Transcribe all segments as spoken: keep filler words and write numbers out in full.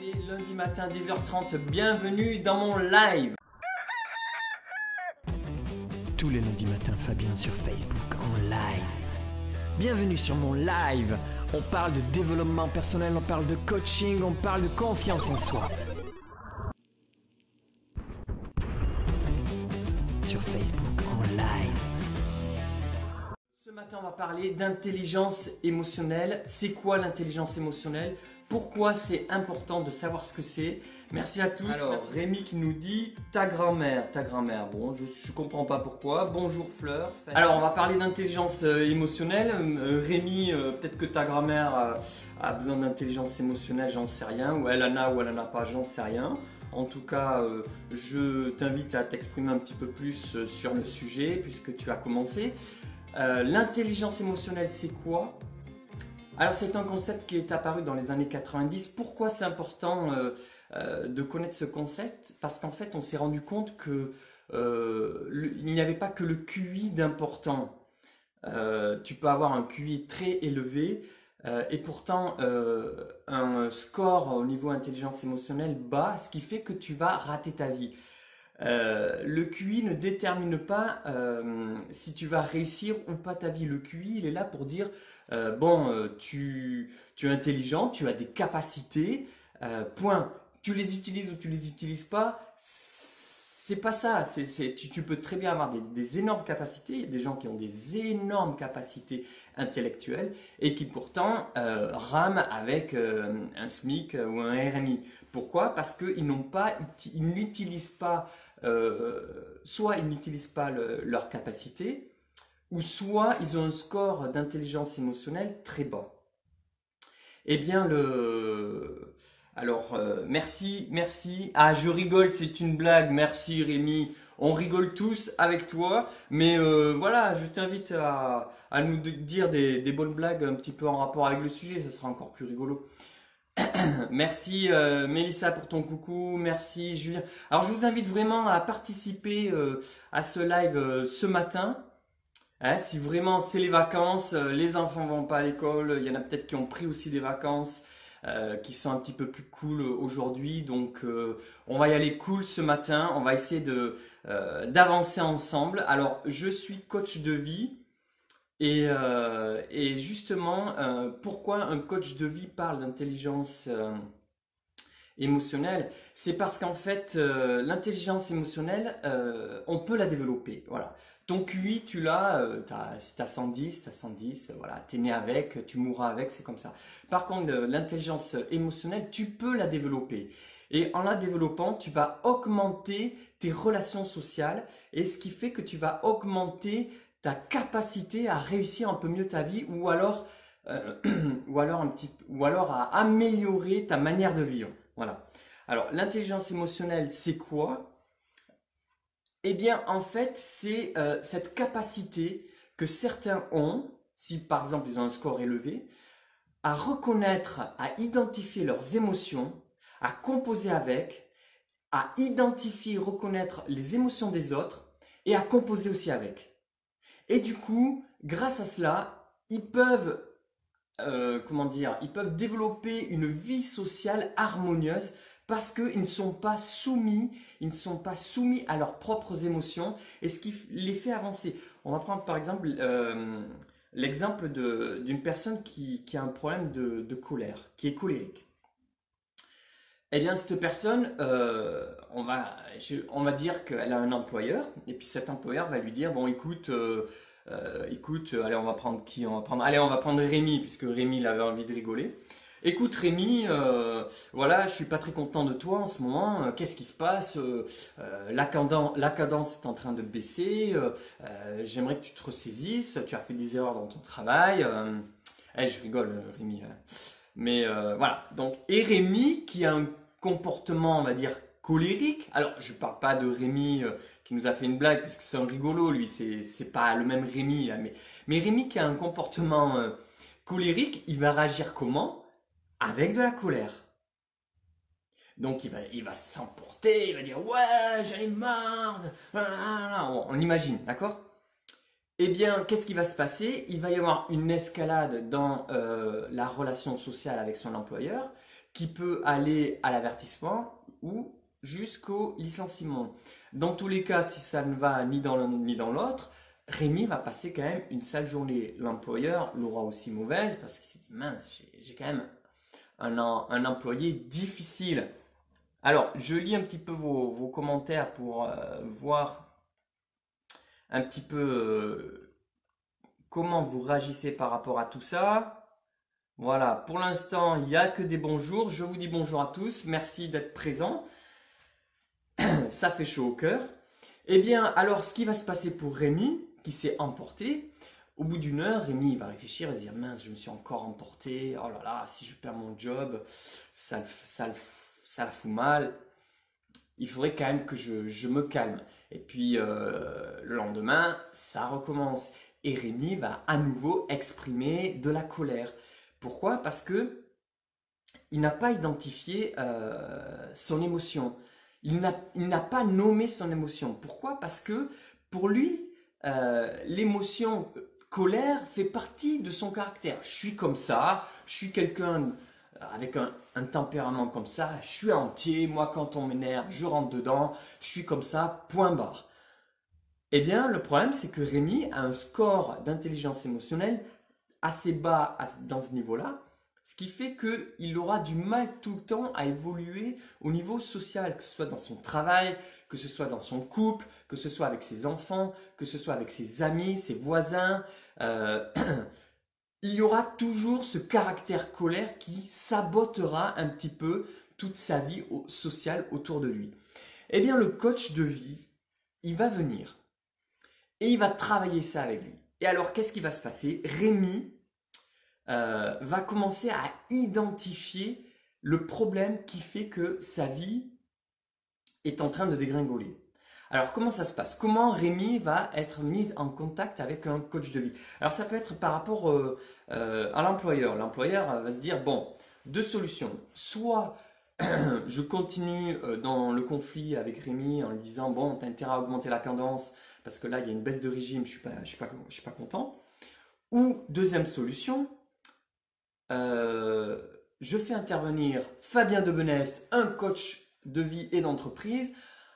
Allez, lundi matin dix heures trente, bienvenue dans mon live. Tous les lundis matins, Fabien sur Facebook en live. Bienvenue sur mon live. On parle de développement personnel, on parle de coaching, on parle de confiance en soi. Sur Facebook en live. Ce matin, on va parler d'intelligence émotionnelle. C'est quoi l'intelligence émotionnelle? Pourquoi c'est important de savoir ce que c'est? Merci à tous. Alors, merci. Rémi qui nous dit ta grand-mère, ta grand-mère. Bon, je ne comprends pas pourquoi. Bonjour Fleur. Alors, on va parler d'intelligence euh, émotionnelle. Euh, Rémi, euh, peut-être que ta grand-mère a, a besoin d'intelligence émotionnelle, j'en sais rien. Ou elle en a ou elle en a pas, j'en sais rien. En tout cas, euh, je t'invite à t'exprimer un petit peu plus euh, sur le sujet puisque tu as commencé. Euh, l'intelligence émotionnelle, c'est quoi? Alors c'est un concept qui est apparu dans les années quatre-vingt-dix. Pourquoi c'est important euh, euh, de connaître ce concept? Parce qu'en fait on s'est rendu compte que euh, le, il n'y avait pas que le Q I d'important. Euh, tu peux avoir un Q I très élevé euh, et pourtant euh, un score au niveau intelligence émotionnelle bas, ce qui fait que tu vas rater ta vie. Euh, le Q I ne détermine pas euh, si tu vas réussir ou pas ta vie. Le Q I, il est là pour dire euh, bon, euh, tu, tu es intelligent, tu as des capacités, euh, point. Tu les utilises ou tu les utilises pas, c'est pas ça. C'est, c'est, tu, tu peux très bien avoir des, des énormes capacités. Il y a des gens qui ont des énormes capacités intellectuelles et qui pourtant euh, rament avec euh, un SMIC ou un R M I. Pourquoi? Parce qu'ils n'ont pas, ils n'utilisent pas Euh, soit ils n'utilisent pas le, leur capacité, ou soit ils ont un score d'intelligence émotionnelle très bas. Eh bien, le... Alors, euh, merci, merci. Ah, je rigole, c'est une blague. Merci Rémi. On rigole tous avec toi. Mais euh, voilà, je t'invite à, à nous dire des, des bonnes blagues un petit peu en rapport avec le sujet. Ça sera encore plus rigolo. Merci euh, Mélissa pour ton coucou, merci Julien. Alors je vous invite vraiment à participer euh, à ce live euh, ce matin. Hein, si vraiment c'est les vacances, euh, les enfants vont pas à l'école, il y en a peut-être qui ont pris aussi des vacances, euh, qui sont un petit peu plus cool aujourd'hui. Donc euh, on va y aller cool ce matin, on va essayer de euh, d'avancer ensemble. Alors je suis coach de vie. Et, euh, et justement, euh, pourquoi un coach de vie parle d'intelligence euh, émotionnelle? C'est parce qu'en fait, euh, l'intelligence émotionnelle, euh, on peut la développer. Voilà. Ton Q I, tu l'as, euh, si tu as cent dix, tu as cent dix, voilà, tu es né avec, tu mourras avec, c'est comme ça. Par contre, l'intelligence émotionnelle, tu peux la développer. Et en la développant, tu vas augmenter tes relations sociales et ce qui fait que tu vas augmenter ta capacité à réussir un peu mieux ta vie ou alors, euh, ou alors, un petit, ou alors à améliorer ta manière de vivre. Voilà. Alors, l'intelligence émotionnelle, c'est quoi? Eh bien, en fait, c'est euh, cette capacité que certains ont, si par exemple ils ont un score élevé, à reconnaître, à identifier leurs émotions, à composer avec, à identifier, reconnaître les émotions des autres et à composer aussi avec. Et du coup, grâce à cela, ils peuvent, euh, comment dire, ils peuvent développer une vie sociale harmonieuse parce qu'ils ne sont pas soumis, ils ne sont pas soumis à leurs propres émotions et ce qui les fait avancer. On va prendre par exemple euh, l'exemple d'une personne qui, qui a un problème de, de colère, qui est colérique. Eh bien, cette personne, euh, on, va, je, on va dire qu'elle a un employeur, et puis cet employeur va lui dire, bon, écoute, euh, euh, écoute, allez, on va prendre qui? On va prendre, allez, on va prendre Rémi, puisque Rémi, il avait envie de rigoler. Écoute, Rémi, euh, voilà, je suis pas très content de toi en ce moment. Euh, Qu'est-ce qui se passe? euh, euh, la, cadence, la cadence est en train de baisser. Euh, euh, J'aimerais que tu te ressaisisses. Tu as fait des erreurs dans ton travail. Euh, eh, je rigole, Rémi. Hein. Mais euh, voilà. Donc, et Rémi, qui a un comportement, on va dire, colérique. Alors, je parle pas de Rémi euh, qui nous a fait une blague, parce que c'est un rigolo, lui, c'est pas le même Rémi. Là, mais, mais Rémi qui a un comportement euh, colérique, il va réagir comment? Avec de la colère. Donc, il va, il va s'emporter, il va dire « Ouais, j'en ai marre !» On, on imagine, d'accord? Eh bien, qu'est-ce qui va se passer? Il va y avoir une escalade dans euh, la relation sociale avec son employeur. qui peut aller à l'avertissement ou jusqu'au licenciement. Dans tous les cas, si ça ne va ni dans l'un ni dans l'autre, Rémi va passer quand même une sale journée. L'employeur l'aura aussi mauvaise parce qu'il s'est dit mince, j'ai quand même un, un employé difficile. Alors, je lis un petit peu vos, vos commentaires pour euh, voir un petit peu euh, comment vous réagissez par rapport à tout ça. Voilà, pour l'instant, il n'y a que des bonjours. Je vous dis bonjour à tous. Merci d'être présents. Ça fait chaud au cœur. Eh bien, alors, ce qui va se passer pour Rémi, qui s'est emporté, au bout d'une heure, Rémi il va réfléchir et se dire mince, je me suis encore emporté. Oh là là, si je perds mon job, ça, ça, ça la fout mal. Il faudrait quand même que je, je me calme. Et puis, euh, le lendemain, ça recommence. Et Rémi va à nouveau exprimer de la colère. Pourquoi? Parce que il n'a pas identifié euh, son émotion. Il n'a pas nommé son émotion. Pourquoi? Parce que pour lui, euh, l'émotion colère fait partie de son caractère. Je suis comme ça, je suis quelqu'un avec un, un tempérament comme ça, je suis entier, moi quand on m'énerve, je rentre dedans, je suis comme ça, point barre. Eh bien, le problème, c'est que Rémi a un score d'intelligence émotionnelle assez bas dans ce niveau-là, ce qui fait qu'il aura du mal tout le temps à évoluer au niveau social, que ce soit dans son travail, que ce soit dans son couple, que ce soit avec ses enfants, que ce soit avec ses amis, ses voisins. Euh, il y aura toujours ce caractère colère qui sabotera un petit peu toute sa vie sociale autour de lui. Eh bien, le coach de vie, il va venir et il va travailler ça avec lui. Et alors, qu'est-ce qui va se passer? Rémi euh, va commencer à identifier le problème qui fait que sa vie est en train de dégringoler. Alors, comment ça se passe? Comment Rémi va être mis en contact avec un coach de vie? Alors, ça peut être par rapport euh, euh, à l'employeur. L'employeur va se dire, bon, deux solutions. Soit je continue dans le conflit avec Rémi en lui disant, bon, tu as intérêt à augmenter la cadence parce que là, il y a une baisse de régime, je ne suis, pas, je suis, pas, je suis pas content. Ou, deuxième solution, euh, je fais intervenir Fabien Debenest, un coach de vie et d'entreprise,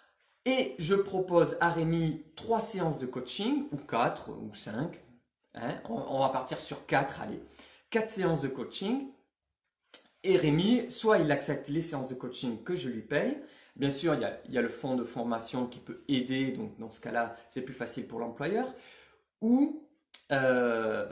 et je propose à Rémi trois séances de coaching, ou quatre, ou cinq. Hein, on, on va partir sur quatre, allez. Quatre séances de coaching. Et Rémi, soit il accepte les séances de coaching que je lui paye. Bien sûr, il y a, il y a le fonds de formation qui peut aider. Donc, dans ce cas-là, c'est plus facile pour l'employeur. Ou, euh,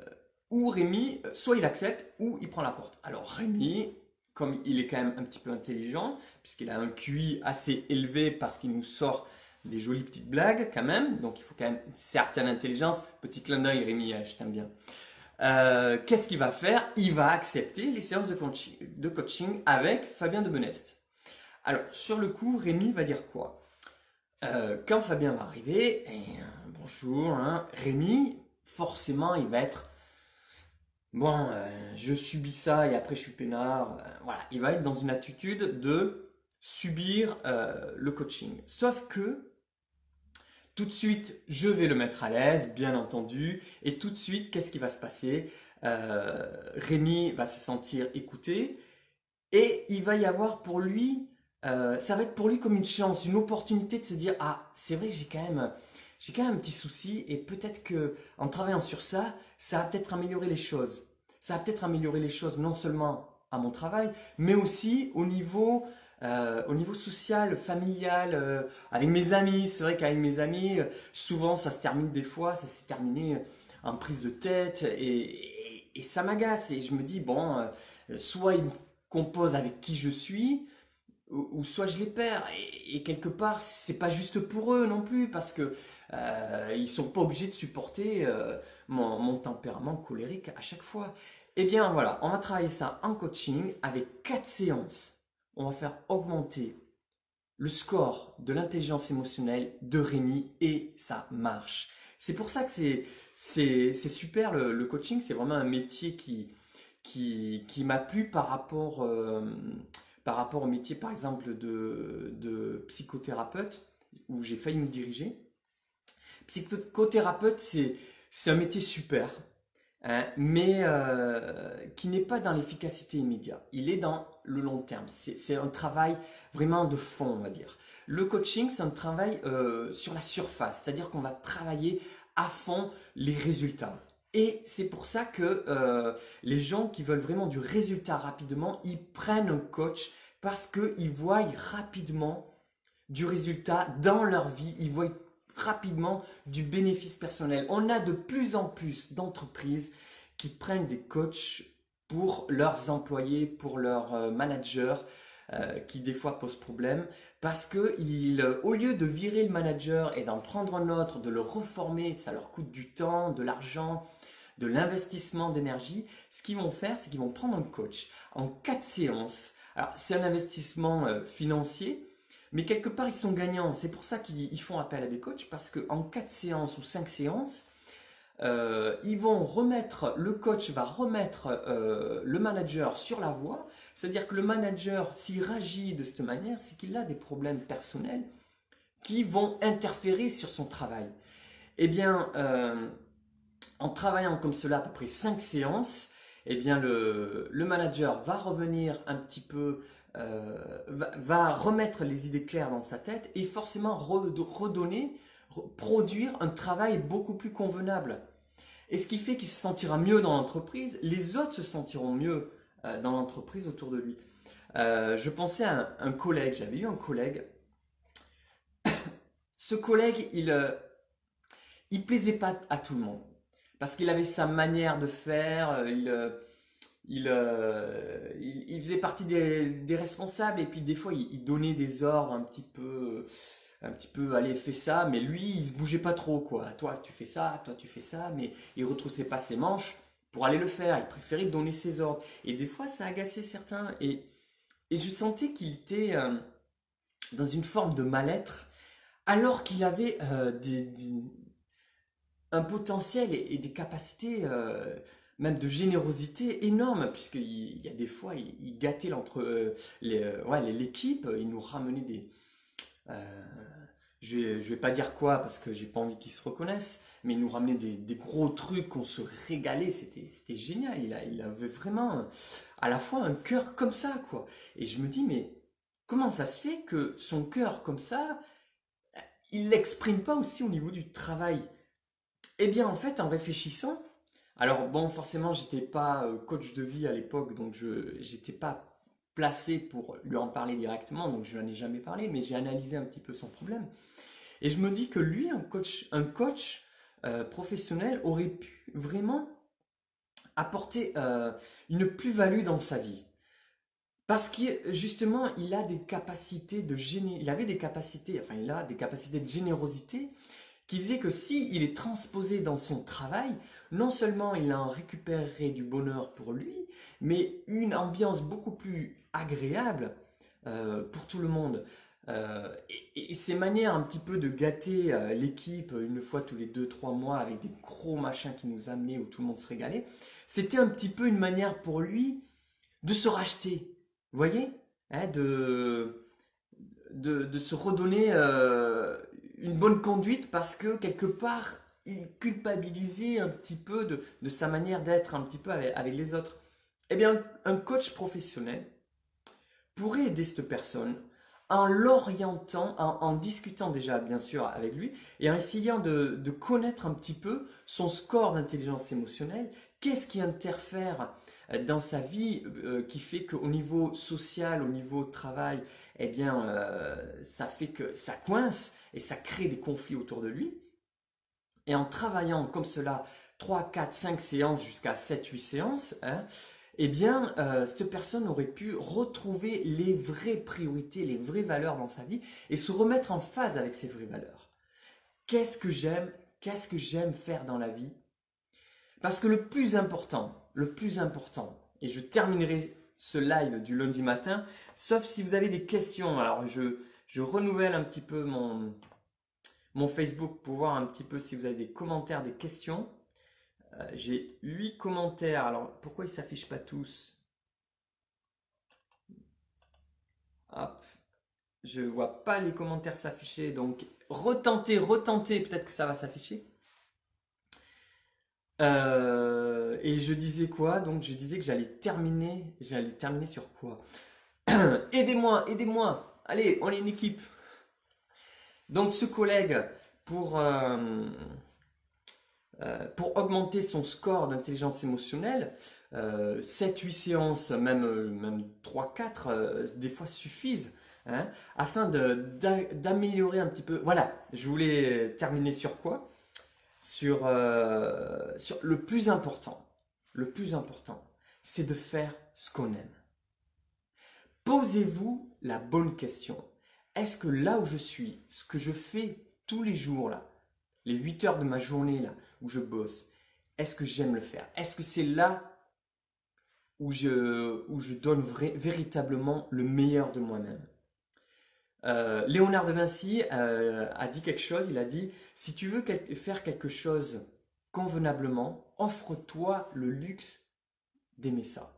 ou Rémi, soit il accepte, ou il prend la porte. Alors, Rémi, comme il est quand même un petit peu intelligent, puisqu'il a un Q I assez élevé parce qu'il nous sort des jolies petites blagues quand même, donc il faut quand même une certaine intelligence. Petit clin d'œil, Rémi, je t'aime bien. Euh, Qu'est-ce qu'il va faire? Il va accepter les séances de coaching, de coaching avec Fabien Debenest. Alors, sur le coup, Rémi va dire quoi? euh, Quand Fabien va arriver, et, euh, bonjour, hein, Rémi, forcément, il va être bon, euh, je subis ça et après je suis peinard. Euh, voilà, il va être dans une attitude de subir euh, le coaching. Sauf que tout de suite, je vais le mettre à l'aise, bien entendu. Et tout de suite, qu'est-ce qui va se passer? euh, Rémi va se sentir écouté et il va y avoir pour lui, euh, ça va être pour lui comme une chance, une opportunité de se dire ah, c'est vrai que j'ai quand même, j'ai quand même un petit souci et peut-être que en travaillant sur ça, ça va peut-être améliorer les choses. Ça va peut-être améliorer les choses non seulement à mon travail, mais aussi au niveau Euh, au niveau social, familial, euh, avec mes amis. C'est vrai qu'avec mes amis, euh, souvent ça se termine des fois, ça s'est terminé en prise de tête et, et, et ça m'agace. Et je me dis, bon, euh, soit ils me composent avec qui je suis, ou, ou soit je les perds. Et, et quelque part, c'est pas juste pour eux non plus, parce que euh, ils sont pas obligés de supporter euh, mon, mon tempérament colérique à chaque fois. Eh bien voilà, on va travailler ça en coaching avec quatre séances. On va faire augmenter le score de l'intelligence émotionnelle de Rémi et ça marche. C'est pour ça que c'est c'est c'est super le, le coaching, c'est vraiment un métier qui qui, qui m'a plu par rapport euh, par rapport au métier par exemple de, de psychothérapeute où j'ai failli me diriger. Psychothérapeute, c'est c'est un métier super. hein, mais euh, qui n'est pas dans l'efficacité immédiate. Il est dans le long terme. C'est un travail vraiment de fond, on va dire. Le coaching, c'est un travail euh, sur la surface, c'est-à-dire qu'on va travailler à fond les résultats. Et c'est pour ça que euh, les gens qui veulent vraiment du résultat rapidement, ils prennent un coach parce qu'ils voient rapidement du résultat dans leur vie, ils voient rapidement du bénéfice personnel. On a de plus en plus d'entreprises qui prennent des coachs pour leurs employés, pour leurs euh, managers, euh, qui des fois posent problème, parce que ils, au lieu de virer le manager et d'en prendre un autre, de le reformer, ça leur coûte du temps, de l'argent, de l'investissement d'énergie, ce qu'ils vont faire, c'est qu'ils vont prendre un coach en quatre séances. Alors, c'est un investissement euh, financier, mais quelque part, ils sont gagnants. C'est pour ça qu'ils font appel à des coachs, parce qu'en quatre séances ou cinq séances, euh, ils vont remettre, le coach va remettre euh, le manager sur la voie. C'est-à-dire que le manager, s'il réagit de cette manière, c'est qu'il a des problèmes personnels qui vont interférer sur son travail. Eh bien, euh, en travaillant comme cela à peu près cinq séances, eh bien le, le manager va revenir un petit peu, euh, va, va remettre les idées claires dans sa tête et forcément redonner, produire un travail beaucoup plus convenable. Et ce qui fait qu'il se sentira mieux dans l'entreprise, les autres se sentiront mieux euh, dans l'entreprise autour de lui. Euh, je pensais à un, un collègue, j'avais eu un collègue. Ce collègue, il, euh, il plaisait pas à tout le monde. Parce qu'il avait sa manière de faire, il, il, euh, il, il faisait partie des, des responsables et puis des fois il, il donnait des ordres un petit peu, un petit peu, allez fais ça, mais lui il se bougeait pas trop quoi. Toi tu fais ça, toi tu fais ça, mais il retroussait pas ses manches pour aller le faire. Il préférait donner ses ordres et des fois ça agaçait certains et, et je sentais qu'il était euh, dans une forme de mal-être alors qu'il avait euh, des, des un potentiel et, et des capacités, euh, même de générosité énormes, puisqu'il il y a des fois, il, il gâtait l'entre, euh, les, euh, ouais, l'équipe, il nous ramenait des... Euh, je vais, je vais pas dire quoi, parce que j'ai pas envie qu'ils se reconnaissent, mais il nous ramenait des, des gros trucs, on se régalait, c'était c'était génial, il, a, il avait vraiment à la fois un cœur comme ça, quoi. Et je me dis, mais comment ça se fait que son cœur comme ça, il l'exprime pas aussi au niveau du travail? Eh bien, en fait, en réfléchissant, alors bon, forcément, j'étais pas euh, coach de vie à l'époque, donc je j'étais pas placé pour lui en parler directement, donc je n'en ai jamais parlé, mais j'ai analysé un petit peu son problème. Et je me dis que lui, un coach, un coach euh, professionnel, aurait pu vraiment apporter euh, une plus-value dans sa vie. Parce que justement, il a des capacités de géné... il avait des capacités, enfin, il a des capacités de générosité qui faisait que si il est transposé dans son travail, non seulement il en récupérerait du bonheur pour lui, mais une ambiance beaucoup plus agréable euh, pour tout le monde. Euh, et, et ces manières un petit peu de gâter euh, l'équipe une fois tous les deux trois mois avec des gros machins qui nous amenaient où tout le monde se régalait, c'était un petit peu une manière pour lui de se racheter. Vous voyez, hein, de, de, de se redonner euh, une bonne conduite parce que quelque part, il culpabilisait un petit peu de, de sa manière d'être un petit peu avec, avec les autres. Eh bien, un coach professionnel pourrait aider cette personne en l'orientant, en, en discutant déjà bien sûr avec lui et en essayant de, de connaître un petit peu son score d'intelligence émotionnelle, qu'est-ce qui interfère dans sa vie euh, qui fait qu'au niveau social, au niveau travail, eh bien, euh, ça fait que ça coince et ça crée des conflits autour de lui. Et en travaillant comme cela, trois, quatre, cinq séances jusqu'à sept, huit séances, hein, eh bien, euh, cette personne aurait pu retrouver les vraies priorités, les vraies valeurs dans sa vie et se remettre en phase avec ces vraies valeurs. Qu'est-ce que j'aime? Qu'est-ce que j'aime faire dans la vie? Parce que le plus important, le plus important, et je terminerai ce live du lundi matin, sauf si vous avez des questions. Alors, je, je renouvelle un petit peu mon, mon Facebook pour voir un petit peu si vous avez des commentaires, des questions. Euh, j'ai huit commentaires. Alors, pourquoi ils ne s'affichent pas tous? Hop. Je ne vois pas les commentaires s'afficher. Donc, retentez, retentez. Peut-être que ça va s'afficher. Euh, et je disais quoi? Donc je disais que j'allais terminer, j'allais terminer sur quoi? Aidez-moi, aidez-moi. Allez, on est une équipe. Donc ce collègue, pour, euh, euh, pour augmenter son score d'intelligence émotionnelle, euh, sept huit séances, même, euh, même trois quatre, euh, des fois suffisent, hein, afin de- d'a- d'améliorer un petit peu. Voilà, je voulais terminer sur quoi? Sur, euh, sur le plus important. Le plus important, c'est de faire ce qu'on aime. Posez-vous la bonne question. Est-ce que là où je suis, ce que je fais tous les jours là, les huit heures de ma journée là où je bosse, est-ce que j'aime le faire? Est-ce que c'est là où je, où je donne vrai- véritablement le meilleur de moi-même? Euh, Léonard de Vinci euh, a dit quelque chose, il a dit, si tu veux quel- faire quelque chose convenablement, offre-toi le luxe d'aimer ça.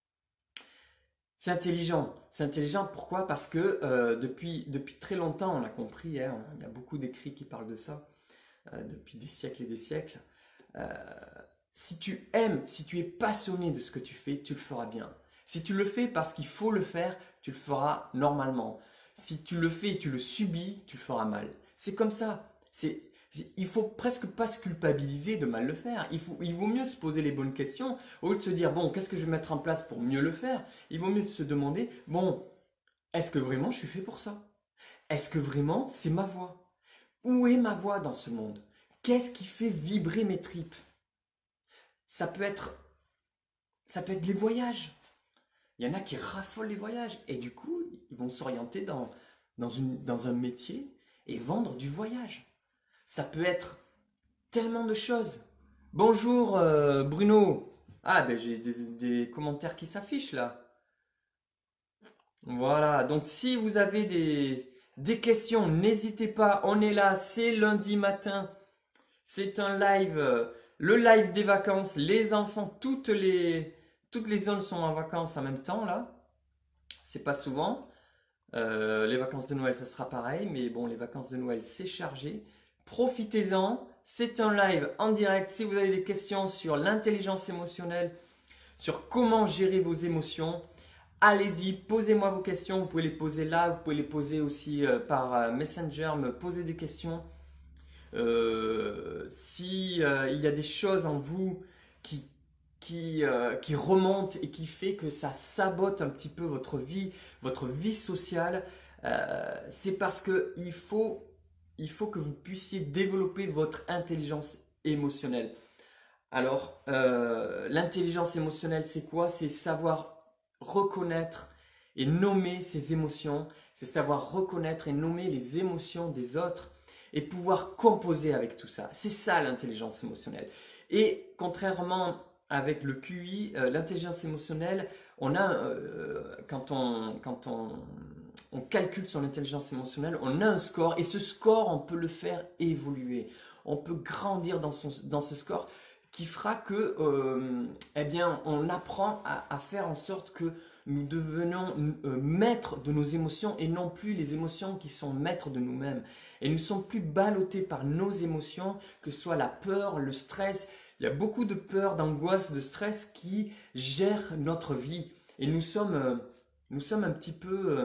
C'est intelligent. C'est intelligent pourquoi? Parce que euh, depuis, depuis très longtemps, on a compris, hein, il y a beaucoup d'écrits qui parlent de ça, euh, depuis des siècles et des siècles. Euh, si tu aimes, si tu es passionné de ce que tu fais, tu le feras bien. Si tu le fais parce qu'il faut le faire, tu le feras normalement. Si tu le fais et tu le subis, tu le feras mal. C'est comme ça. C'est, il faut presque pas se culpabiliser de mal le faire. Il faut, il vaut mieux se poser les bonnes questions au lieu de se dire bon, qu'est-ce que je vais mettre en place pour mieux le faire. Il vaut mieux se demander bon, est-ce que vraiment je suis fait pour ça? Est-ce que vraiment c'est ma voix? Où est ma voix dans ce monde? Qu'est-ce qui fait vibrer mes tripes? Ça peut être, ça peut être les voyages. Il y en a qui raffolent les voyages et du coup, ils vont s'orienter dans, dans, une, dans un métier et vendre du voyage. Ça peut être tellement de choses. Bonjour euh, Bruno. Ah ben j'ai des, des commentaires qui s'affichent là. Voilà, donc si vous avez des, des questions, n'hésitez pas, on est là, c'est lundi matin. C'est un live, euh, le live des vacances. Les enfants, toutes les, toutes les zones sont en vacances en même temps là. C'est pas souvent. Euh, les vacances de Noël, ça sera pareil, mais bon, les vacances de Noël, c'est chargé. Profitez-en. C'est un live en direct. Si vous avez des questions sur l'intelligence émotionnelle, sur comment gérer vos émotions, allez-y, posez-moi vos questions. Vous pouvez les poser là, vous pouvez les poser aussi euh, par euh, Messenger, me poser des questions. Euh, si euh, il y a des choses en vous qui, qui, euh, qui remontent et qui fait que ça sabote un petit peu votre vie, votre vie sociale, euh, c'est parce que il faut, il faut que vous puissiez développer votre intelligence émotionnelle. Alors, euh, l'intelligence émotionnelle, c'est quoi? C'est savoir reconnaître et nommer ses émotions, c'est savoir reconnaître et nommer les émotions des autres et pouvoir composer avec tout ça. C'est ça l'intelligence émotionnelle. Et contrairement avec le Q I, euh, l'intelligence émotionnelle, on a, euh, quand on, quand on, on calcule son intelligence émotionnelle, on a un score et ce score, on peut le faire évoluer. On peut grandir dans, son, dans ce score qui fera que, euh, eh bien, on apprend à, à faire en sorte que nous devenons euh, maîtres de nos émotions et non plus les émotions qui sont maîtres de nous-mêmes. Et nous ne sommes plus ballottés par nos émotions, que ce soit la peur, le stress. Il y a beaucoup de peur, d'angoisse, de stress qui gèrent notre vie. Et nous sommes, euh, nous sommes un petit peu euh,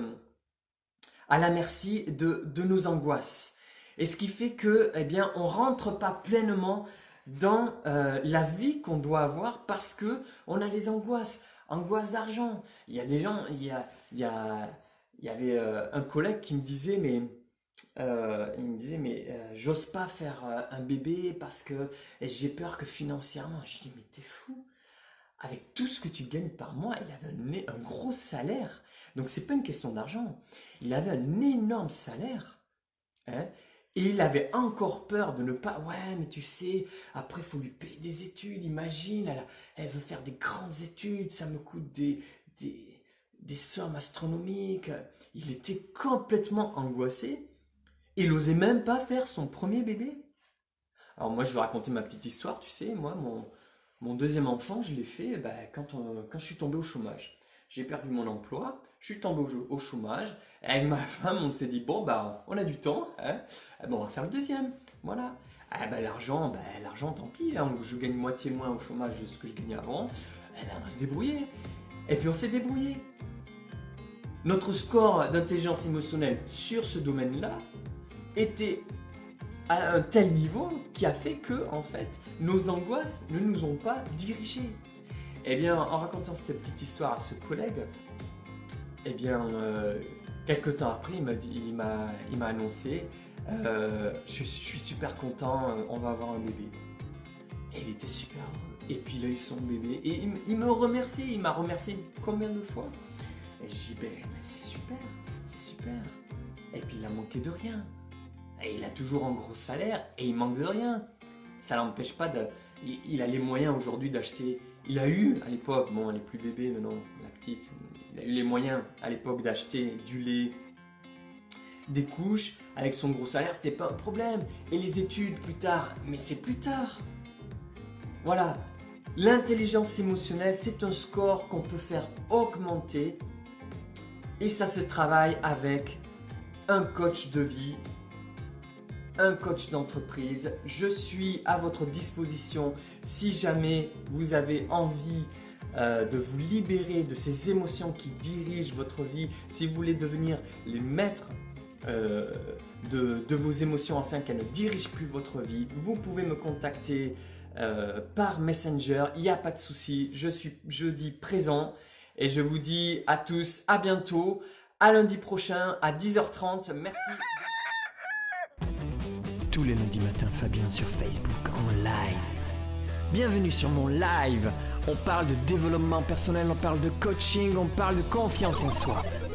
à la merci de, de nos angoisses. Et ce qui fait que, eh bien, on rentre pas pleinement dans euh, la vie qu'on doit avoir parce que on a les angoisses, angoisse d'argent. Il y a des gens, il y a, il y a, il y avait euh, un collègue qui me disait, mais euh, il me disait, mais euh, j'ose pas faire euh, un bébé parce que j'ai peur que financièrement. Je dis, mais t'es fou. Avec tout ce que tu gagnes par mois, il avait un, un gros salaire. Donc c'est pas une question d'argent. Il avait un énorme salaire. Hein, et il avait encore peur de ne pas. Ouais, mais tu sais, après, il faut lui payer des études. Imagine, elle, a- elle veut faire des grandes études, ça me coûte des, des, des sommes astronomiques. Il était complètement angoissé. Il n'osait même pas faire son premier bébé. Alors, moi, je vais raconter ma petite histoire. Tu sais, moi, mon, mon deuxième enfant, je l'ai fait bah, quand, on- quand je suis tombé au chômage. J'ai perdu mon emploi. je suis tombé au, au chômage. Et avec ma femme, on s'est dit, bon, bah, on a du temps, hein. Bon, on va faire le deuxième. Voilà. Ah, bah, l'argent, bah, l'argent, tant pis. Hein. Je gagne moitié moins au chômage de ce que je gagnais avant. Eh ben, on va se débrouiller. Et puis, on s'est débrouillé. Notre score d'intelligence émotionnelle sur ce domaine-là était à un tel niveau qui a fait que, en fait, nos angoisses ne nous ont pas dirigés. Eh bien, en racontant cette petite histoire à ce collègue, eh bien, euh, quelques temps après, il m'a dit, il m'a, il m'a annoncé, euh, je, je suis super content, on va avoir un bébé. Et il était super heureux. Et puis il a eu son bébé. Et il, il me remerciait, il m'a remercié combien de fois? Et je dis, ben, mais c'est super, c'est super. Et puis il a manqué de rien. Et il a toujours un gros salaire et il manque de rien. Ça l'empêche pas de... Il, il a les moyens aujourd'hui d'acheter... Il a eu à l'époque, bon elle est plus bébé maintenant, la petite, il a eu les moyens à l'époque d'acheter du lait, des couches, avec son gros salaire, c'était pas un problème. Et les études plus tard, mais c'est plus tard. Voilà, l'intelligence émotionnelle, c'est un score qu'on peut faire augmenter et ça se travaille avec un coach de vie, un coach d'entreprise. Je suis à votre disposition si jamais vous avez envie euh, de vous libérer de ces émotions qui dirigent votre vie, si vous voulez devenir les maîtres euh, de, de vos émotions afin qu'elles ne dirigent plus votre vie, vous pouvez me contacter euh, par Messenger, il n'y a pas de souci, je suis jeudi présent et je vous dis à tous à bientôt, à lundi prochain à dix heures trente, merci. Tous les lundis matins, Fabien sur Facebook en live. Bienvenue sur mon live. On parle de développement personnel, on parle de coaching, on parle de confiance en soi.